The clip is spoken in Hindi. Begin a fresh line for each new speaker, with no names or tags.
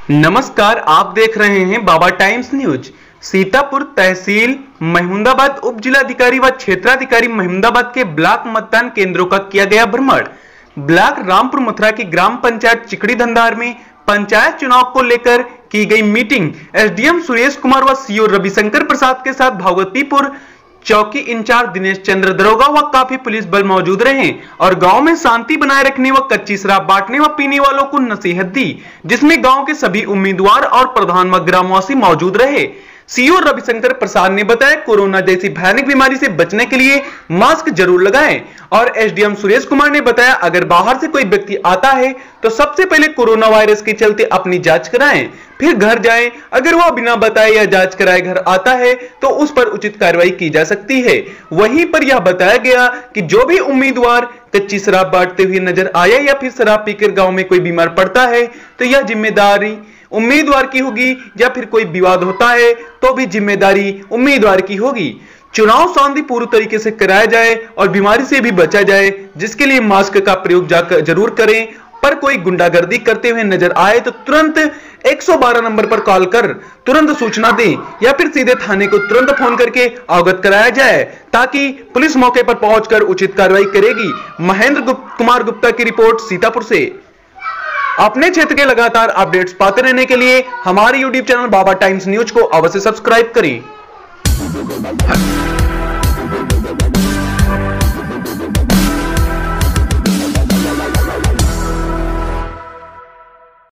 नमस्कार, आप देख रहे हैं बाबा टाइम्स न्यूज। सीतापुर तहसील महिमदाबाद उप जिलाधिकारी व क्षेत्राधिकारी महिमदाबाद के ब्लॉक मतदान केंद्रों का किया गया भ्रमण। ब्लॉक रामपुर मथुरा की ग्राम पंचायत चिकड़ी धंधार में पंचायत चुनाव को लेकर की गई मीटिंग एसडीएम सुरेश कुमार व सीओ रविशंकर प्रसाद के साथ भगवतीपुर चौकी इंचार्ज दिनेश चंद्र दरोगा व काफी पुलिस बल मौजूद रहे और गांव में शांति बनाए रखने व कच्ची शराब बांटने व पीने वालों को नसीहत दी, जिसमें गांव के सभी उम्मीदवार और प्रधान व ग्रामवासी मौजूद रहे। सीओ रविशंकर प्रसाद ने बताया, कोरोना जैसी भयानक बीमारी से बचने के लिए मास्क जरूर लगाएं और एसडीएम सुरेश कुमार ने बताया, अगर बाहर से कोई व्यक्ति आता है तो सबसे पहले कोरोना वायरस के चलते अपनी जांच कराएं, फिर घर जाएं। अगर वह बिना बताए या जांच कराए घर आता है तो उस पर उचित कार्रवाई की जा सकती है। वहीं पर यह बताया गया कि जो भी उम्मीदवार कच्ची शराब बांटते हुए नजर आया या फिर शराब पीकर गांव में कोई बीमार पड़ता है तो यह जिम्मेदारी उम्मीदवार की होगी, या फिर कोई विवाद होता है तो भी जिम्मेदारी उम्मीदवार की होगी। चुनाव शांतिपूर्ण तरीके से कराया जाए और बीमारी से भी बचा जाए, जिसके लिए मास्क का प्रयोग जरूर करें। पर कोई गुंडागर्दी करते हुए नजर आए तो तुरंत 112 नंबर पर कॉल कर तुरंत सूचना दें या फिर सीधे थाने को तुरंत फोन करके अवगत कराया जाए, ताकि पुलिस मौके पर पहुंचकर उचित कार्रवाई करेगी। महेंद्र कुमार गुप्ता की रिपोर्ट सीतापुर से। अपने क्षेत्र के लगातार अपडेट्स पाते रहने के लिए हमारे YouTube channel Baba times news को अवश्य सब्सक्राइब करें।